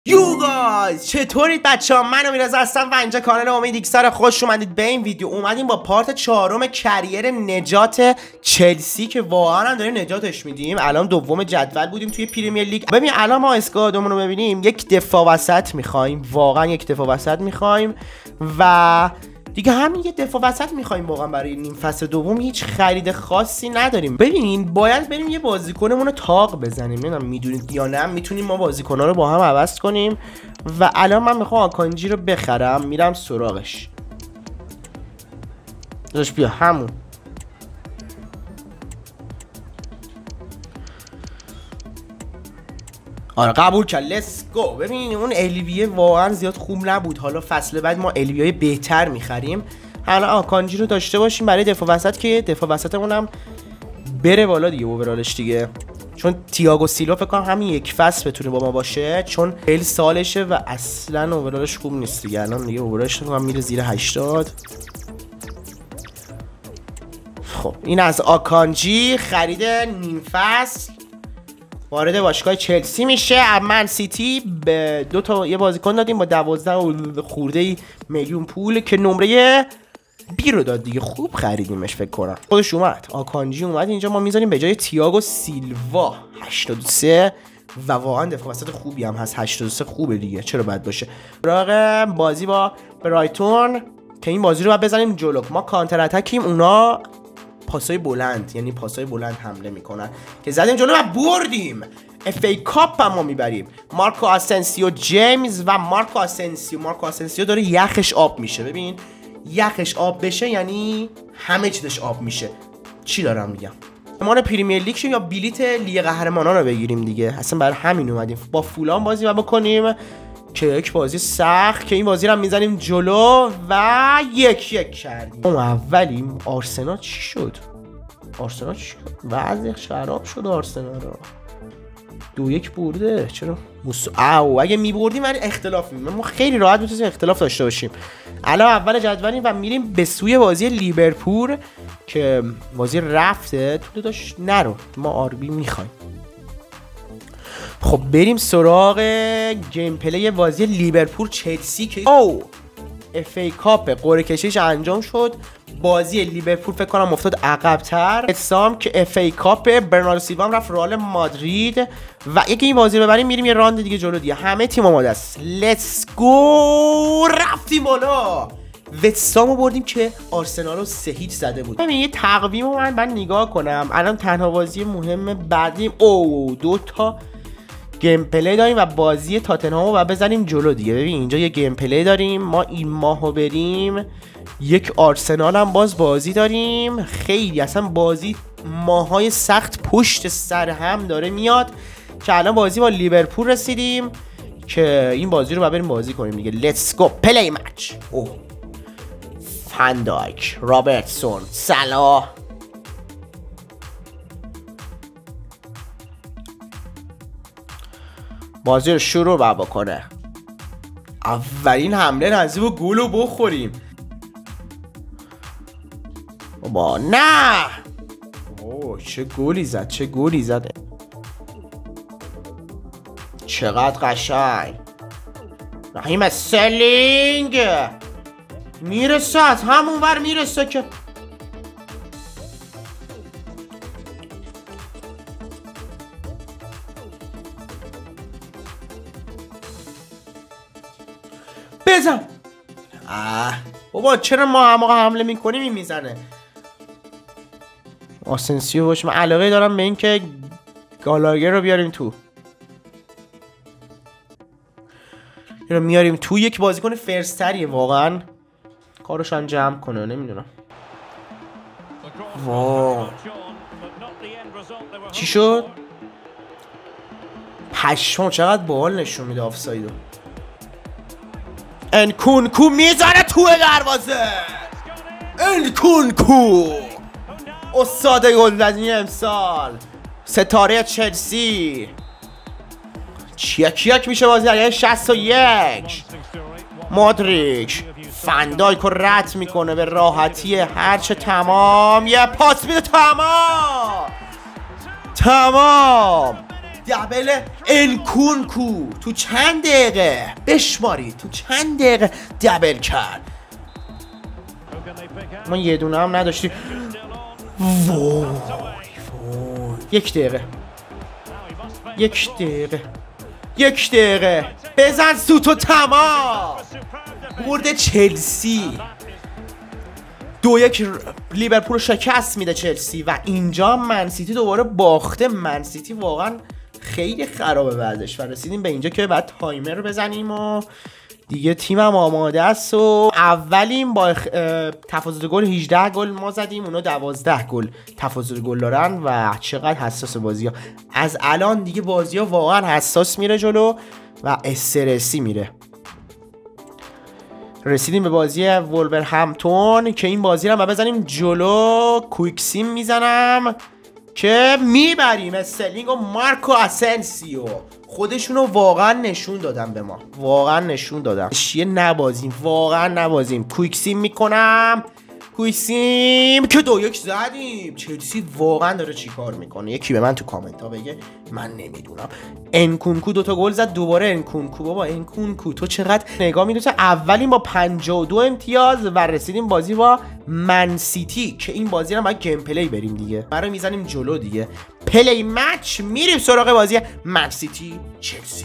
یو گایز چطورید بچه‌ها؟ من امیررضا هستم و اینجا کانال امید ایکس‌آر. خوش اومدید به این ویدیو. اومدیم با پارت 4 کریر نجات چلسی که واقعا هم داریم نجاتش میدیم. الان دوم جدول بودیم توی پریمیر لیگ. ببین الان ما اسکوادمون رو ببینیم، یک دفاع وسط می‌خوایم، واقعا یک دفاع وسط می‌خوایم و دیگه همین یه دفاع وسط می‌خوایم. واقعا برای نیم فصل دوم هیچ خرید خاصی نداریم. ببین باید بریم یه بازیکنمون رو تاق بزنیم. نمیدونم میدونید یا نه، میتونیم ما بازیکن‌ها رو با هم عوض کنیم و الان من میخوام آکانجی رو بخرم، میرم سراغش. داش بیا همون. آره قبول کرد. لیتس گو. ببین اون الیویه واقعا زیاد خوب نبود. حالا فصل بعد ما الیویه بهتر میخریم. حالا آکانجی رو داشته باشیم برای دفاع وسط که دفاع وسطمون هم بره بالا دیگه، اوورالش دیگه. چون تییاگو سیلوا فکر کنم همین یک فصل بتونه با ما باشه، چون خیلی سالشه و اصلا اوورالش خوب نیست دیگه. الان دیگه اوورالش فکر کنم میره زیر 80. خب این از آکانجی خرید نیم فصل. وارد باشگاه چلسی میشه. من سیتی به دو تا یه بازیکن دادیم با 12 خورده میلیون پول که نمره بی رو داد دیگه. خوب خریدیمش فکر کنم. خودش اومد، آکانجی اومد اینجا. ما میذاریم به جای تییاگو سیلوا 83 و واقعا دفاع وسط خوبی هم هست. 83 خوبه دیگه، چرا بد باشه. راق بازی با برایتون که این بازی رو باید بزنیم جلو. ما کانتر اتکیم، اونا پاسای بلند، یعنی پاسای بلند حمله میکنن که زدیم جلو و بردیم. اف ای کاپ هم ما میبریم. مارکو آسنسیو جیمز و مارکو آسنسیو داره یخش آب میشه. ببین یخش آب بشه یعنی همه چیزش آب میشه. چی دارم میگم؟ ما پریمیر لیگ یا بلیت لیگ قهرمانان رو بگیریم دیگه. اصلا برای همین اومدیم. با فولان بازی و بکنیم که یک بازی سخت که این بازی رو هم میزنیم جلو و 1-1 کردیم. اون اولیم. آرسنال چی شد؟ وضعیت خراب شد. آرسنال رو 2-1 برده. چرا؟ اگه میبردیم ولی اختلاف می‌مون. ما خیلی راحت میتونیم اختلاف داشته باشیم. الان اول جدولیم و میریم به سوی بازی لیورپول که بازی رفته تو داشت نرو. ما آربی میخوایم. خب بریم سراغ گیم پلی بازی لیورپول چلسی که اف ای کاپ قرعه کشیش انجام شد. بازی لیورپول فکر کنم افتاد عقب‌تر. اسام که اف ای کاپ برناردو سیلوا رفت رئال مادرید و یکی این بازی رو ببریم میریم یه راند دیگه جلو دیگه. همه تیم آماده است. لیتس گو. رفتیم بالا. وستامو بردیم که آرسنال رو 3-0 زده بود. ببین یه تقویم رو من نگاه کنم. الان تنها بازی مهم بعدیم 2 تا گیم پلی داریم و بازی تاتنهامو و بزنیم جلو دیگه. ببین اینجا یه گیم پلی داریم. ما این ماهو بریم. یک آرسنال هم باز بازی داریم. خیلی اصلا بازی ماهای سخت پشت سر هم داره میاد که الان بازی با لیورپول رسیدیم که این بازی رو بریم بازی کنیم دیگه. لیتس گو پلی مچ. فاندایک، رابرتسون، صلاح. بازی رو شروع بکنه. اولین حمله نزدیک و گل رو بخوریم. بابا نه. چه گلی زد. چقدر قشنگ. رحیم سلینگ میرسه، از همون ور میرسه که بزن. بابا چرا ما هم حمله میکنیم این میزنه. آسنسیو باشه. من علاقه دارم به این که گالاگر رو بیاریم تو. اینو میاریم تو. یک بازیکن فرستریه واقعا. کارش هم جمع کنه. نمیدونم. واو چی شد؟ پشمام چقدر باحال نشون میده آفسایدو. انکونکو میزنه تو دروازه. انکونکو استاد گلزنی امسال، ستاره چلسی. یک میشه بازی در 61. مودریچ فندایک رو رد میکنه به راحتی هرچه. تمام. یه پاس میده. تمام. دبل انکونکو تو چند دقیقه بشماری، تو چند دقیقه دبل کرد. ما یه دونه هم نداشتیم. وای یک دقیقه یک دقیقه بزن سوتو تمام. برد چلسی 2-1 لیورپول شکست میده چلسی و اینجا منسیتی دوباره باخته. منسیتی واقعا خیلی خرابه وضعش و رسیدیم به اینجا که بعد تایمر رو بزنیم و دیگه تیمم آماده است. و اولیم با تفاضل گل 18 گل ما زدیم، اونا 12 گل تفاضل گل دارن و چقدر حساس بازی ها. از الان دیگه بازی ها واقعا حساس میره جلو و استرسی میره. رسیدیم به بازی وولورهمپتون که این بازی رو ما بزنیم جلو. کویکسیم میزنم که میبریم. استرلینگ و مارکو اسنسیو خودشونو واقعا نشون دادن به ما، واقعا نشون دادن. شیه نبازیم، واقعا نبازیم. کویکسیم میکنم، کویکسیم که 2-1 زدیم. چلسی واقعا داره چی کار میکنه؟ یکی به من تو کامنت ها بگه، من نمیدونم. انکونکو 2 تا گل زد دوباره. انکونکو بابا، انکونکو تو چقدر نگاه میدونی. اولیم با 52 امتیاز و رسیدیم بازی با منسیتی که این بازی رو باید گیم پلی بریم دیگه، برای میزنیم جلو دیگه. پلی مچ میریم سراغ بازی منسیتی چلسی.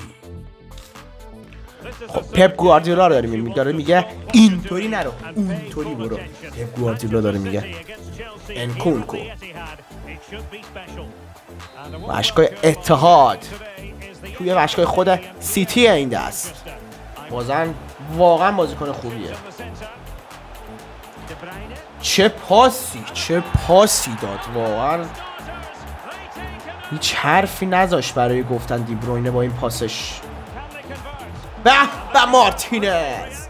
خب پپ گواردیولا داره میگه اینطوری نرو اونطوری برو. پپ گواردیولا داره میگه انکونکو باشگاه اتحاد توی باشگاه خود سیتی این دست بازن واقعا بازیکن خوبیه. چه پاسی داد واقعا، هیچ حرفی نذاشت برای گفتن دی بروینه با این پاسش. به مارتینز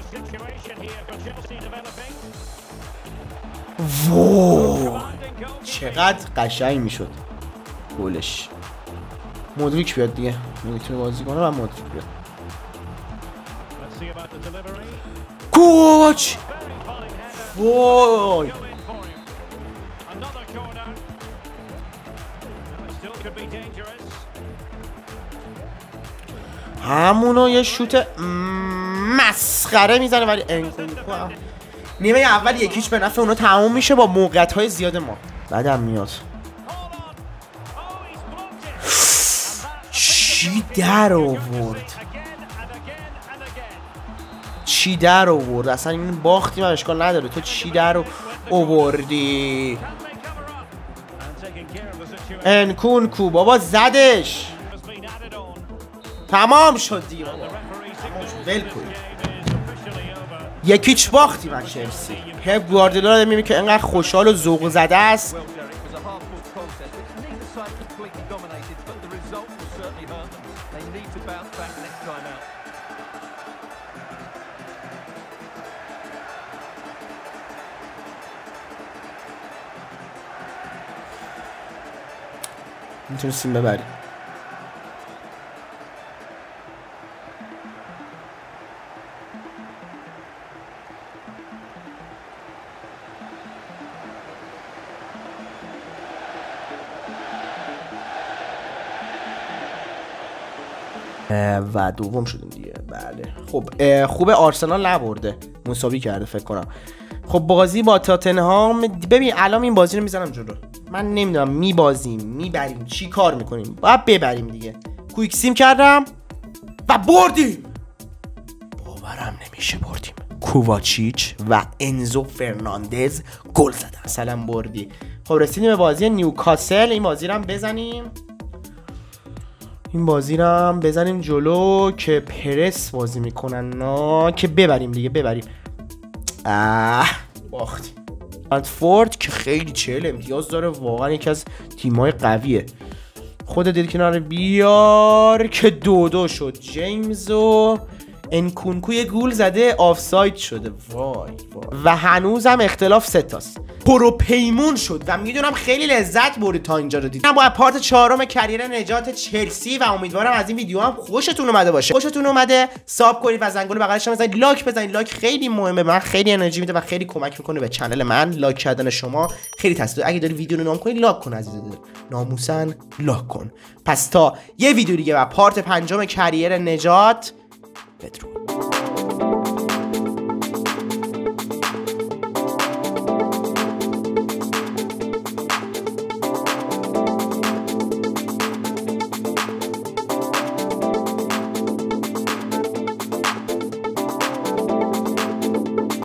وای چقدر قشنگ میشد گلش. مودریک بیاد دیگه، نمیتونه بازی کنه و مودریک بیاد. کوچ وای همونو یه شوت مسخره میزنه ولی انکونکو نیمه اول 1-0 به نفع اونو تموم میشه با موقعیت‌های زیاد ما. بعدم میاد چی در آورد اصلا این باختی من اشکال نداره. تو چی در آوردی؟ انکونکو بابا زدش، تمام شد دیگه بابا، ول کنید. 1-0 باختی من چلسی. پپ گواردیولا رو میبینی که اینقدر خوشحال و ذوق زده است. میتونستیم ببریم. و دوم شدیم دیگه. بله خب خوب آرسنال نبرده، مساوی کرده فکر کنم. خب بازی با تاتنهام، ببین الان این بازی رو میزنم جلو. من نمیدونم میبازیم میبریم چی کار میکنیم، باید ببریم دیگه. کویکسیم کردم و بردیم. باورم نمیشه بردیم. کوواچیچ و انزو فرناندز گل زدن. مثلا بردی. خب رسیدیم به بازی نیوکاسل. این بازی رو هم بزنیم جلو که پرس بازی میکنن که ببریم دیگه، ببریم. باختیم. برنتفورد که خیلی 40 امتیاز داره، واقعا یکی از تیم‌های قویه. خودت دید کنار بیار که 2-2 شد. جیمز و انکونکو یه گول زده آفساید شده. وای و هنوزم اختلاف 3 تاست. پروپیمون شد و میدونم خیلی لذت بردید تا اینجا رو دید. من با پارت 4 کریر نجات چلسی و امیدوارم از این ویدیو هم خوشتون اومده باشه. خوشتون اومده ساب کنید و زنگوله بغلش هم بزنید، لاک بزنید. لاک خیلی مهمه، من خیلی انرژی میده و خیلی کمک میکنه به کانال من. لاک کردن شما خیلی تاثیر. اگه داری ویدیو رو نام کنی لاک کن عزیز دل، ناموسن لاک کن. پس تا یه ویدیو دیگه و پارت 5 کریر نجات، بدرود.